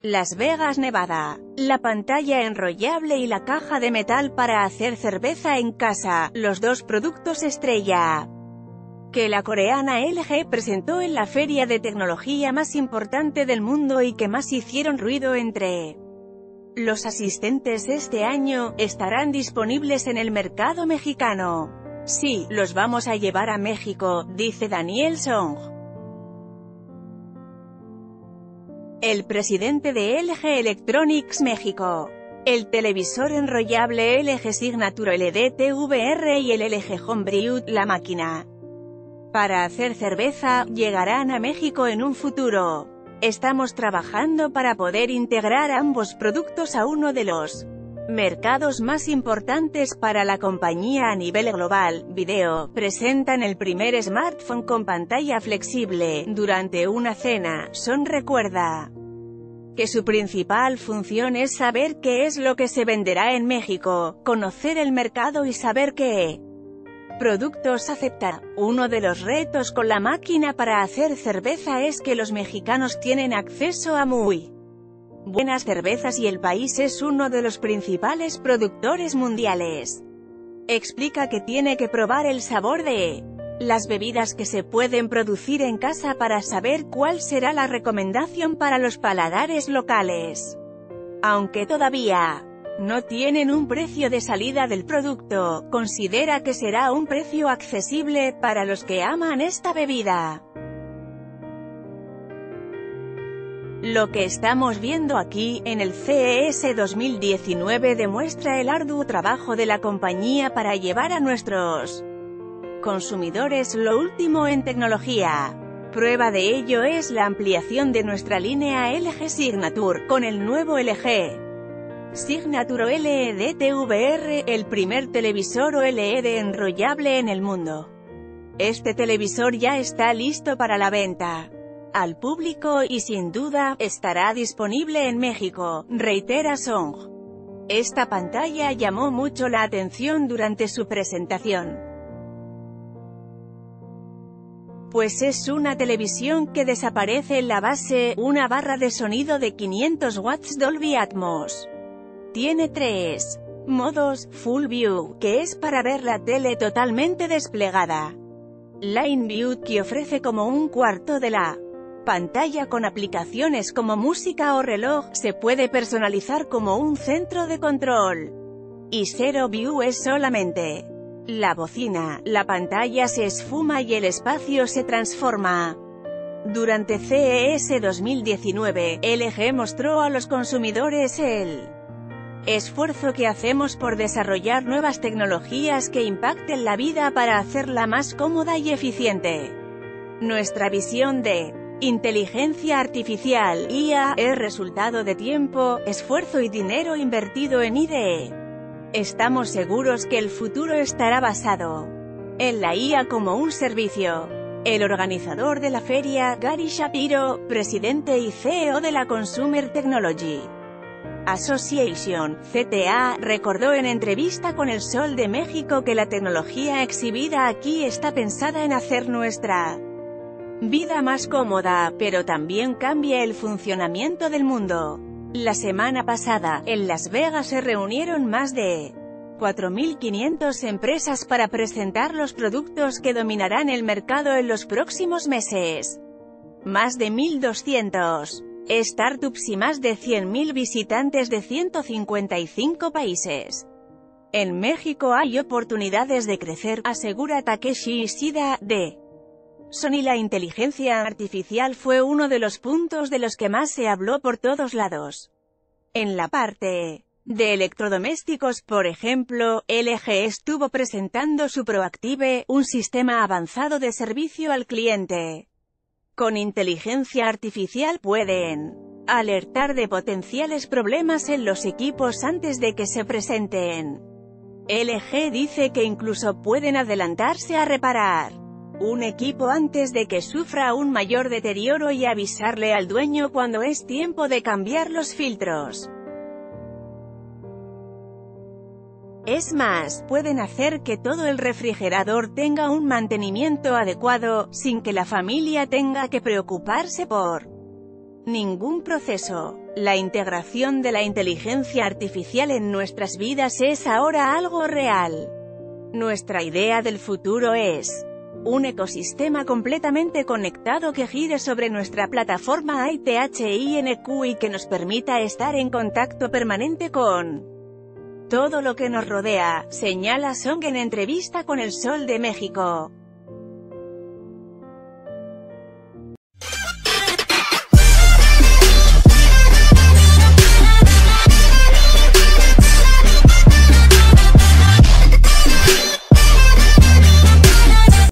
Las Vegas, Nevada. La pantalla enrollable y la caja de metal para hacer cerveza en casa, los dos productos estrella que la coreana LG presentó en la feria de tecnología más importante del mundo y que más hicieron ruido entre los asistentes este año, estarán disponibles en el mercado mexicano. Sí, los vamos a llevar a México, dice Daniel Song, el presidente de LG Electronics México. El televisor enrollable LG Signature LED TVR y el LG Homebrew, la máquina para hacer cerveza, llegarán a México en un futuro. Estamos trabajando para poder integrar ambos productos a uno de los mercados más importantes para la compañía a nivel global. Video. Presentan el primer smartphone con pantalla flexible. Durante una cena, Son recuerda que su principal función es saber qué es lo que se venderá en México, conocer el mercado y saber qué productos aceptar. Uno de los retos con la máquina para hacer cerveza es que los mexicanos tienen acceso a muy buenas cervezas y el país es uno de los principales productores mundiales. Explica que tiene que probar el sabor de las bebidas que se pueden producir en casa para saber cuál será la recomendación para los paladares locales. Aunque todavía no tienen un precio de salida del producto, considera que será un precio accesible para los que aman esta bebida. Lo que estamos viendo aquí, en el CES 2019 demuestra el arduo trabajo de la compañía para llevar a nuestros consumidores lo último en tecnología. Prueba de ello es la ampliación de nuestra línea LG Signature, con el nuevo LG Signature LED TVR, el primer televisor OLED enrollable en el mundo. Este televisor ya está listo para la venta al público y sin duda, estará disponible en México, reitera Song. Esta pantalla llamó mucho la atención durante su presentación, pues es una televisión que desaparece en la base, una barra de sonido de 500 watts Dolby Atmos. Tiene 3 modos: Full View, que es para ver la tele totalmente desplegada; Line View, que ofrece como un cuarto de la pantalla con aplicaciones como música o reloj, se puede personalizar como un centro de control; y Zero View es solamente la bocina, la pantalla se esfuma y el espacio se transforma. Durante CES 2019, LG mostró a los consumidores el esfuerzo que hacemos por desarrollar nuevas tecnologías que impacten la vida para hacerla más cómoda y eficiente. Nuestra visión de inteligencia artificial, IA, es resultado de tiempo, esfuerzo y dinero invertido en IDE. Estamos seguros que el futuro estará basado en la IA como un servicio. El organizador de la feria, Gary Shapiro, presidente y CEO de la Consumer Technology Association, CTA, recordó en entrevista con El Sol de México que la tecnología exhibida aquí está pensada en hacer nuestra vida más cómoda, pero también cambia el funcionamiento del mundo. La semana pasada, en Las Vegas se reunieron más de 4.500 empresas para presentar los productos que dominarán el mercado en los próximos meses. Más de 1.200 startups y más de 100.000 visitantes de 155 países. En México hay oportunidades de crecer, asegura Takeshi Ishida, de Sony. La inteligencia artificial fue uno de los puntos de los que más se habló por todos lados. En la parte de electrodomésticos, por ejemplo, LG estuvo presentando su Proactive, un sistema avanzado de servicio al cliente. Con inteligencia artificial pueden alertar de potenciales problemas en los equipos antes de que se presenten. LG dice que incluso pueden adelantarse a reparar un equipo antes de que sufra un mayor deterioro y avisarle al dueño cuando es tiempo de cambiar los filtros. Es más, pueden hacer que todo el refrigerador tenga un mantenimiento adecuado, sin que la familia tenga que preocuparse por ningún proceso. La integración de la inteligencia artificial en nuestras vidas es ahora algo real. Nuestra idea del futuro es un ecosistema completamente conectado que gire sobre nuestra plataforma ITHINQ y que nos permita estar en contacto permanente con todo lo que nos rodea, señala Song en entrevista con El Sol de México.